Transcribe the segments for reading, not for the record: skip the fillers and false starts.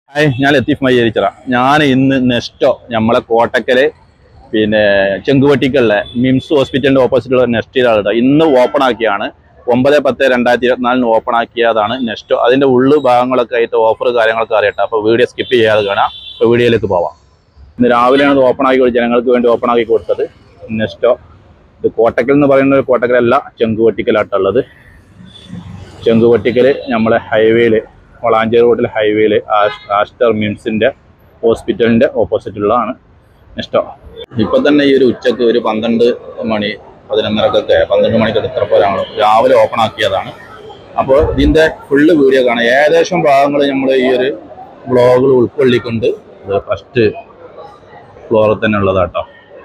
Hi, ഞാൻ ലത്തീഫ് മയ്യരിച്ചിറ. ഞാൻ ഇന്ന് നെസ്റ്റോ നമ്മളെ കോട്ടക്കല് ചെങ്കുവട്ടിക്കുള്ള മിംസ് ഹോസ്പിറ്റലിന്റെ ഓപ്പോസിറ്റുള്ള നെസ്റ്റിലാണ് ഇന്ന് ഓപ്പൺ ആക്കിയാണ്. 9/10/2024 ഓപ്പൺ ആക്കിയതാണ് നെസ്റ്റോ. അതിന്റെ ഉള്ളു ഭാഗങ്ങളൊക്കെ ആയിട്ട് ഓഫർ കാര്യങ്ങളൊക്കെ അറിയട്ടെ. അപ്പോൾ വീഡിയോ സ്കിപ്പ് ചെയ്യാതെ കാണാം. അപ്പോൾ വീഡിയോയിലേക്ക് പോവാം. ഇന്ന് രാവിലെയാണ് ഓപ്പൺ ആക്കി ജനങ്ങൾക്ക് വേണ്ടി ഓപ്പൺ ആക്കി കൊടുത്തത് നെസ്റ്റോ. ഇത് കോട്ടക്കൽ എന്ന് പറയുന്നത് കോട്ടക്കലല്ല, ചെങ്കുവട്ടിക്കലാട്ടുള്ളത്. ചെങ്കുവട്ടിക്കൽ നമ്മളെ ഹൈവേയിൽ വളാഞ്ചേരി റോഡിൽ ഹൈവേയിൽ ആസ്റ്റർ മിംസിൻ്റെ ഹോസ്പിറ്റലിൻ്റെ ഓപ്പോസിറ്റുള്ളതാണ് നെസ്റ്റോ. ഇപ്പം തന്നെ ഈ ഒരു ഉച്ചക്ക് ഒരു 12 മണി 11 മണിക്കൊക്കെ ഇത്ര പോലാണ് രാവിലെ ഓപ്പൺ ആക്കിയതാണ്. അപ്പോൾ ഇതിൻ്റെ ഫുള്ള് വീഡിയോ കാണാം. ഏകദേശം ഭാഗങ്ങൾ നമ്മൾ ഈ ഒരു വ്ളോഗിൽ ഉൾക്കൊള്ളിക്കൊണ്ട് ഫസ്റ്റ് ഫ്ലോറിൽ തന്നെ ഉള്ളതാട്ടോ.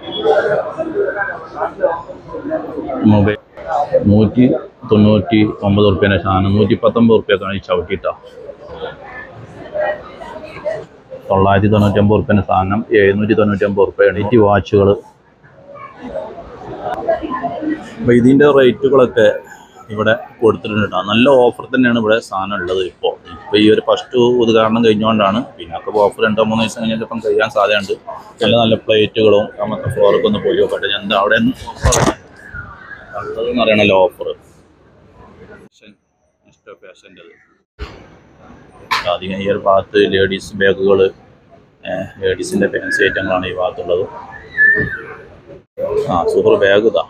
മൊബൈൽ 199 റുപ്യേൻ്റെ സാധനം 119 റുപ്യക്കാണ് ഈ ചവിട്ടിട്ടോ. 999 റുപ്യേൻ്റെ സാധനം 799 റുപ്യാണ്. ഈ വാച്ചുകൾ. അപ്പോൾ ഇതിൻ്റെ റേറ്റുകളൊക്കെ ഇവിടെ കൊടുത്തിട്ടുണ്ട് കേട്ടോ. നല്ല ഓഫർ തന്നെയാണ് ഇവിടെ സാധനം ഉള്ളത്. ഇപ്പോൾ ഈ ഒരു ഫസ്റ്റ് ഉദ്ഘാടനം കഴിഞ്ഞുകൊണ്ടാണ്. പിന്നെ ഒക്കെ ഓഫർ 2-3 ദിവസം കഴിഞ്ഞാൽ ചിലപ്പം കഴിയാൻ സാധ്യതയുണ്ട്. നല്ല നല്ല പ്ലേറ്റുകളും നമുക്ക് ഫ്ലോറൊക്കെ ഒന്ന് പോയി നോക്കട്ടെ. എന്താ അവിടെ ഉള്ളതെന്ന് അറിയണല്ലോ ഓഫർ. അധികം ഈ ഒരു ഭാഗത്ത് ലേഡീസ് ബാഗുകൾ, ലേഡീസിൻ്റെ ഫാൻസി ഐറ്റങ്ങളാണ് ഈ ഭാഗത്തുള്ളത്. സൂപ്പർ ബാഗ് ഇതാ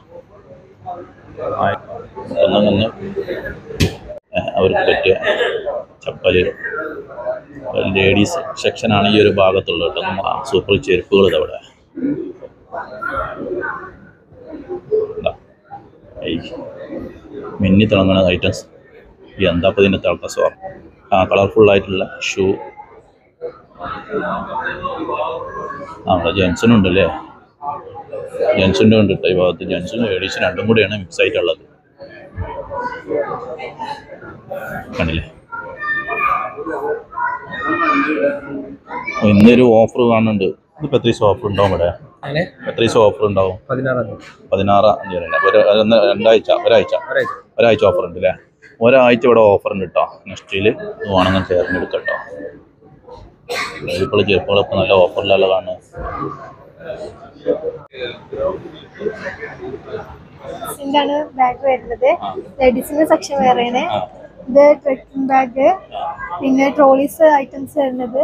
ഒന്നൊന്ന് അവർക്ക് പറ്റിയ ചപ്പല് ലേഡീസ് സെക്ഷനാണ് ഈ ഒരു ഭാഗത്തുള്ളത് കേട്ടോ. സൂപ്പർ ചെരുപ്പുകൾ ഇതവിടെ മിന്നി തിളങ്ങുന്ന ഐറ്റംസ്. എന്താ ഇപ്പോൾ ഇതിൻ്റെ തിളക്കസോ കളർഫുള്ളായിട്ടുള്ള ഷൂ. നമ്മുടെ ജെൻസിനുണ്ടല്ലേ, ജെൻസിൻ്റെ ഉണ്ട് കേട്ടോ. ഈ ഭാഗത്ത് ജെൻസിനും ലേഡീസും രണ്ടും കൂടിയാണ് മിക്സ് ആയിട്ടുള്ളത്. കണ്ടില്ലേ, ഇന്നൊരു ഓഫർ കാണുന്നുണ്ട്. ഇതിപ്പോൾ എത്ര ദിവസം ഓഫർ ഉണ്ടാവും ഇവിടെ? എത്ര ദിവസം ഓഫർ ഉണ്ടാവും? 16 ഒരാഴ്ച ഓഫർ ഉണ്ട് അല്ലേ? ഒരാഴ്ച ഇവിടെ ഓഫർ ഉണ്ട് കേട്ടോ. നെക്സ്റ്റിൽ വേണമെങ്കിൽ ചേർന്നെടുക്കാം കേട്ടോ. ഇപ്പോൾ ചെറുപ്പങ്ങളൊക്കെ നല്ല ഓഫറിലല്ല കാണുന്നത്. ാണ് ബാഗ് വരുന്നത്. ലേഡീസിന്റെ സെക്ഷൻ വേറെയാണ്. ഇത് ട്രെക്കിംഗ് ബാഗ്, പിന്നെ ട്രോളീസ് ഐറ്റംസ് വരുന്നത്.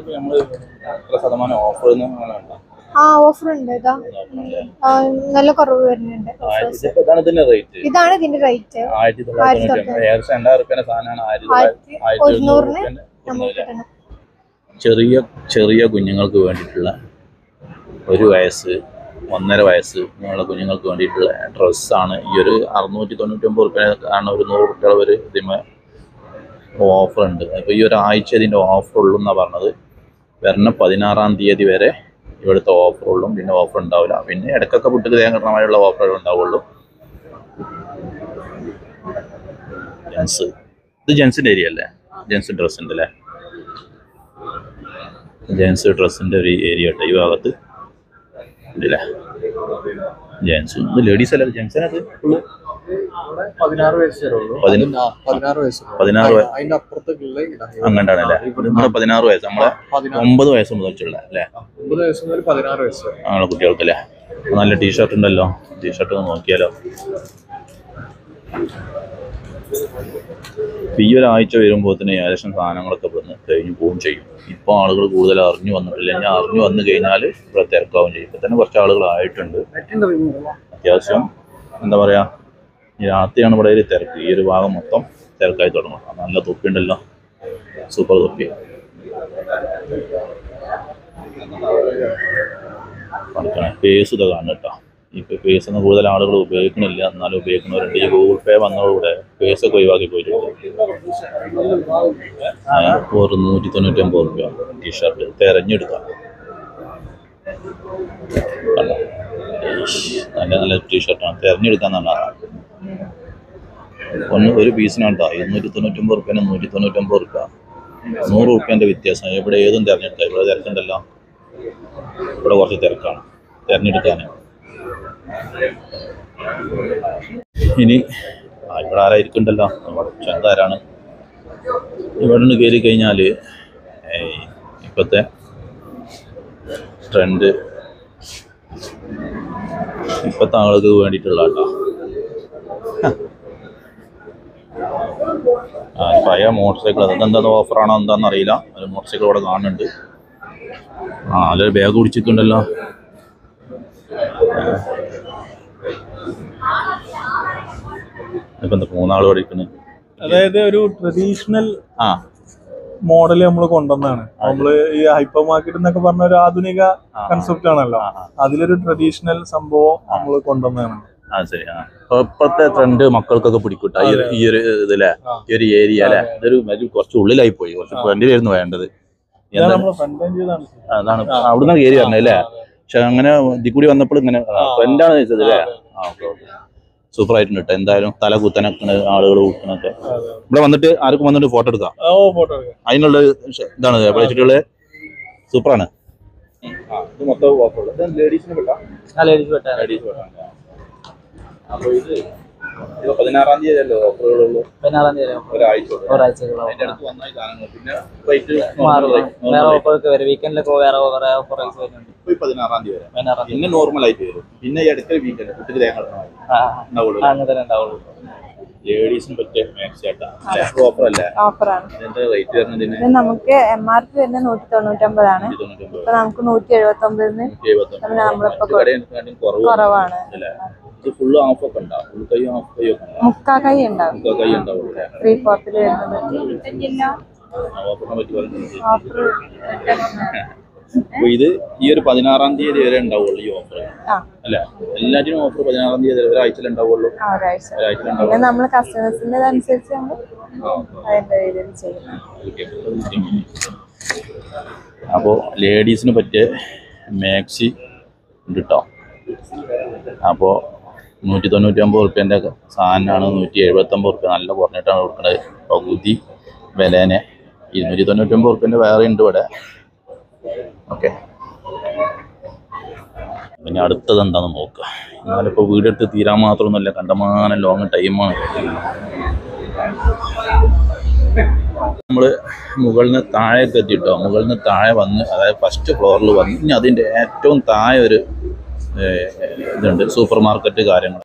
ഓഫർ ഉണ്ട്. നല്ല കുറവ് വരുന്നുണ്ട്. ഇതാണ് ഇതിന്റെ റേറ്റ്. 1100 നമുക്ക് കിട്ടണം. ചെറിയ കുഞ്ഞുങ്ങൾക്ക് വേണ്ടിയിട്ടുള്ള 1 വയസ്സ് 1.5 വയസ്സ് ഇങ്ങനെയുള്ള കുഞ്ഞുങ്ങൾക്ക് വേണ്ടിയിട്ടുള്ള ഡ്രസ്സാണ്. ഈ ഒരു 699 റുപ്യാണ്. ഒരു 100 റുപ്യ ഒരു ഇതിന് ഓഫർ ഉണ്ട്. അപ്പോൾ ഈ ഒരാഴ്ച ഇതിൻ്റെ ഓഫർ ഉള്ളൂ എന്നാണ് പറഞ്ഞത്. വരുന്ന 16-ാം തീയതി വരെ ഇവിടുത്തെ ഓഫർ ഉള്ളൂ. പിന്നെ ഓഫർ ഉണ്ടാവില്ല. പിന്നെ ഇടയ്ക്കൊക്കെ കുട്ടിക്ക് തേങ്ങട്ടമായുള്ള ഓഫറുകൾ ഉണ്ടാവുള്ളൂ. ജെൻസ്, ഇത് ജെൻസിൻ്റെ ഏരിയ അല്ലേ? ജെൻസ് ഡ്രസ്സിൻ്റെ അല്ലേ? ജെൻസ് ഡ്രസ്സിൻ്റെ ഒരു ഏരിയ കേട്ടോ ഈ ഭാഗത്ത് ഇല്ലേ? ജെൻസ് ഇത് ലേഡീസ് അല്ല, ജെൻസിനത് ഫുള്ള് 16 വയസ്സ് അങ്ങോട്ടാണല്ലേ? നമ്മുടെ 16 വയസ്സ്, നമ്മളെ 9 വയസ്സ് മുതലുള്ള അല്ലേ? 9 വയസ്സ് മുതൽ 16 വയസ്സ് നമ്മളെ കുട്ടികൾക്കല്ലേ? നല്ല ടീഷർട്ട് ഉണ്ടല്ലോ. ടീഷർട്ട് ഒന്ന് നോക്കിയാലോ. ഈ ഒരാഴ്ച വരുമ്പോഴത്തേന് ഏകദേശം സാധനങ്ങളൊക്കെ ഇവിടുന്ന് കഴിഞ്ഞ് പോവുകയും ചെയ്യും. ഇപ്പോൾ ആളുകൾ കൂടുതൽ അറിഞ്ഞു വന്നിട്ടില്ല. ഞാൻ അറിഞ്ഞു വന്നു കഴിഞ്ഞാൽ ഇവിടെ തിരക്കാവുകയും ചെയ്യും. ഇപ്പം തന്നെ കുറച്ച് ആളുകളായിട്ടുണ്ട്. അത്യാവശ്യം എന്താ പറയുക, ഈ രാത്രിയാണ് ഇവിടെ ഒരു തിരക്ക്. ഈ ഒരു ഭാഗം മൊത്തം തിരക്കായി തുടങ്ങും. നല്ല തൊപ്പി ഉണ്ടല്ലോ, സൂപ്പർ തൊപ്പി. പേസ് ഇതൊക്കെ കാണും കേട്ടോ. ഇപ്പോൾ പേസൊന്നും കൂടുതൽ ആളുകൾ ഉപയോഗിക്കണില്ല. എന്നാലും ഉപയോഗിക്കുന്നവരുണ്ട്. ഈ ഗൂഗിൾ പേ വന്നതോടെ പേസൊക്കെ ഒഴിവാക്കി പോയിട്ടുണ്ട്. 199 റുപ്യ ടീഷർട്ട് തിരഞ്ഞെടുക്കാം. നല്ല നല്ല ടീഷർട്ടാണ്, തിരഞ്ഞെടുക്കാൻ നല്ലതാണ്. ഒരു പീസിനാണ് കേട്ടോ 299 റുപ്യന് 199 റുപ്യ. 100 റുപ്യൻ്റെ വ്യത്യാസം. ഇവിടെ ഏതും തിരഞ്ഞെടുക്കാം. ഇവിടെ തിരക്കുണ്ടല്ലോ. ഇവിടെ കുറച്ച് തിരക്കാണ് തിരഞ്ഞെടുക്കാൻ. ഇനി ഇവിടെ ആരായിരിക്കുന്നുണ്ടല്ലോ, ചെന്താരാണ്. ഇവിടെ നിന്ന് കയറി കഴിഞ്ഞാൽ ഇപ്പോഴത്തെ ട്രെൻഡ് ഇപ്പോഴത്തെ ആളുകൾക്ക് വേണ്ടിയിട്ടുള്ള കേട്ടോ. പഴയ മോട്ടോർ സൈക്കിൾ അതെന്താ ഓഫറാണോ എന്താണെന്ന് അറിയില്ല. ഒരു മോട്ടോർ സൈക്കിൾ ഇവിടെ കാണുന്നുണ്ട്. അതിലൊരു ബാഗ് കുടിച്ചിട്ടുണ്ടല്ലോ. ഇപ്പം എന്താ മൂന്നാൾ പഠിക്കുന്നത്. അതായത് ഒരു ട്രഡീഷണൽ മോഡൽ നമ്മൾ കൊണ്ടുവന്നാണ്. നമ്മള് ഈ ഹൈപ്പർ മാർക്കറ്റ് എന്നൊക്കെ പറഞ്ഞ ഒരു ആധുനിക കൺസെപ്റ്റ് ആണല്ലോ. അതിലൊരു ട്രഡീഷണൽ സംഭവം നമ്മൾ കൊണ്ടുവന്നാണ്. ശരി. ഇപ്പോഴത്തെ ട്രെൻഡ് മക്കൾക്കൊക്കെ പിടിക്കൂട്ട ഈ ഒരു ഇതിലെ ഈ ഒരു ഏരിയ അല്ലെ. ഇതൊരു കുറച്ച് ഉള്ളിലായി പോയി. കുറച്ച് ഫ്രണ്ടിലായിരുന്നു വേണ്ടത്. അതാണ് അവിടുന്ന് കയറി പറഞ്ഞത് അല്ലേ. പക്ഷെ അങ്ങനെ ഇതിൽ കൂടി വന്നപ്പോൾ ഇങ്ങനെ ഫ്രണ്ടാണ് ചോദിച്ചത് അല്ലേ. സൂപ്പർ ആയിട്ടുണ്ട് കേട്ടോ. എന്തായാലും തല കുത്തനൊക്കെ ആളുകൾ കുത്തനൊക്കെ ഇവിടെ വന്നിട്ട് ആർക്കും വന്നിട്ട് ഫോട്ടോ എടുക്കാം. അതിനുള്ള ഇതാണ് പഠിച്ചിട്ടുള്ളത്. സൂപ്പറാണ്. ഇത് മൊത്തം ലേഡീസിന് പെട്ടാ. അപ്പൊ ഇത് 16-ാം തീയതി ഓഫറുകളുള്ളൂ. 16-ാം തീയതി ഒരാഴ്ച പിന്നെ വീക്കെൻഡിലൊക്കെ വേറെ ഓഫർ വരുന്നുണ്ട്. 16-ാം തീയതി വരെ പിന്നെ നോർമൽ ആയിട്ട് വരും. പിന്നെ ഈ അടുത്ത വീക്കെൻഡ് കുട്ടിക്ക് തേങ്ങ ഉണ്ടാവുള്ളൂ. ലേഡീസിന് പറ്റിയ മാക്സി ഓഫർ അല്ലേ. ഇതിന്റെ റേറ്റ് വരുന്നതിന് നമുക്ക് MRP വരുന്നത് 199 ഇപ്പൊ നമുക്ക് 179 നമ്മളിപ്പോ കുറവാണ്. ഇത് ഫുള്ള് ഓഫ് ഒക്കെ ഉണ്ടാവും. ഫുൾ കൈ ഓഫ് കൈ ഒക്കെ ഉണ്ടാവും. മുക്കാ കൈ ഉണ്ടാവും. 3/4 അപ്പൊ ഇത് ഈ ഒരു 16-ാം തീയതി വരെ ഉണ്ടാവുള്ളൂ ഈ ഓഫർ അല്ല. എല്ലാറ്റിനും ഓഫർ 16-ാം തീയതി ഒരാഴ്ച ഉണ്ടാവുള്ളൂ. നമ്മള് കസ്റ്റമേഴ്സിന്റെ അനുസരിച്ച് അപ്പോൾ ലേഡീസിന് പറ്റിയ മാക്സി ഉണ്ട് കേട്ടോ. അപ്പോൾ 199 റുപ്യൻ്റെ സാധനമാണ് 179 റുപ്യ. നല്ല കുറഞ്ഞിട്ടാണ് കൊടുക്കുന്നത്. പകുതി വിലേനെ 299 റുപ്യൻ്റെ വേറെ ഉണ്ട് ഇവിടെ. ഓക്കെ, പിന്നെ അടുത്തത് എന്താണെന്ന് നോക്കുക. എന്നാലിപ്പോൾ വീടെടുത്ത് തീരാൻ മാത്രമൊന്നുമില്ല. കണ്ടമാനം ലോങ് ടൈമാണ്. നമ്മൾ മുകളിൽ നിന്ന് താഴേക്ക് എത്തിയിട്ടോ. മുകളിൽ നിന്ന് താഴെ വന്ന്, അതായത് ഫസ്റ്റ് ഫ്ലോറിൽ വന്ന്, ഇനി അതിൻ്റെ ഏറ്റവും താഴെ ഒരു ഇതുണ്ട്, സൂപ്പർ മാർക്കറ്റ് കാര്യങ്ങൾ.